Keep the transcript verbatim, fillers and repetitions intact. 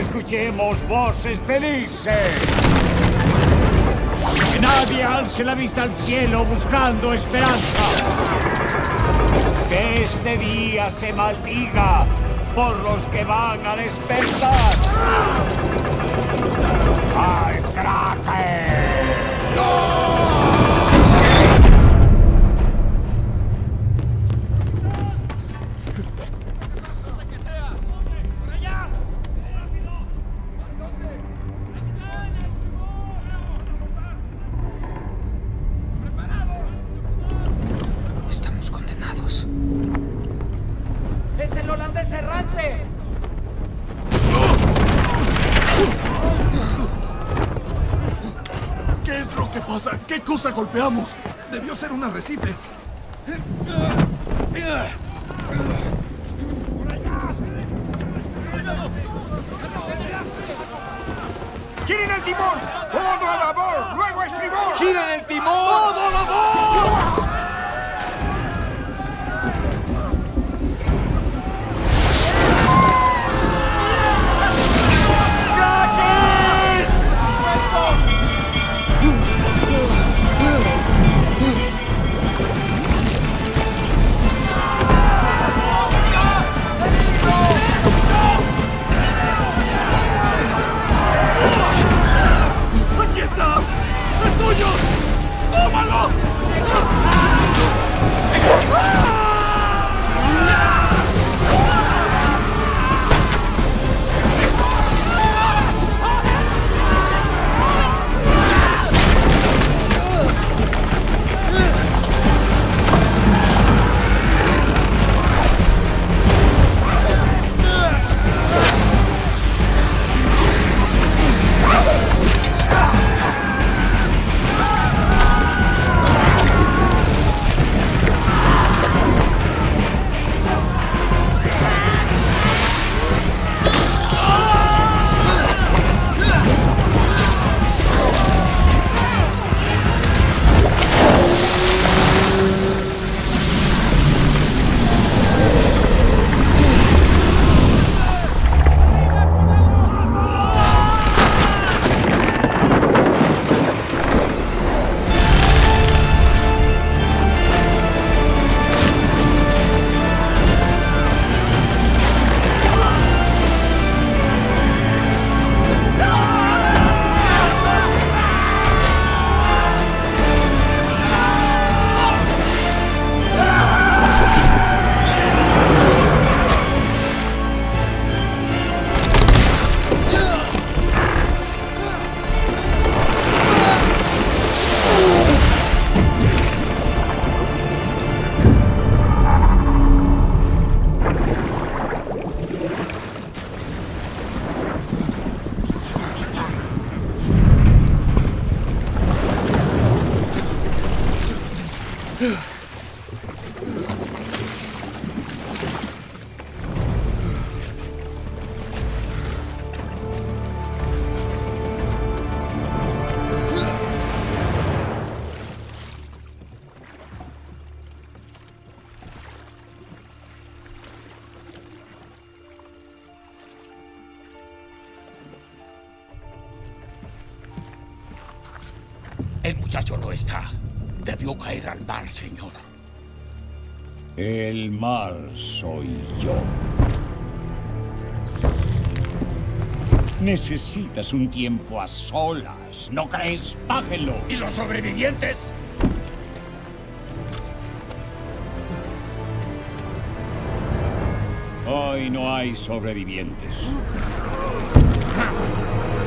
escuchemos voces felices. Que nadie alce la vista al cielo buscando esperanza. Que este día se maldiga por los que van a despertar. ¡Al Kraken! ¡No! Estamos condenados. ¡Es el holandés errante! ¿Qué es lo que pasa? ¿Qué cosa golpeamos? Debió ser un arrecife. ¡Giren el timón! ¡Todo a labor! ¡Luego a estribor! ¡Giren el timón! ¡Todo a labor! ¡Aquí está! ¡Es tuyo! ¡Tómalo! El muchacho no está. Debió caer al mar, señor. El mar soy yo. Necesitas un tiempo a solas, ¿no crees? Bájenlo. ¿Y los sobrevivientes? Hoy no hay sobrevivientes.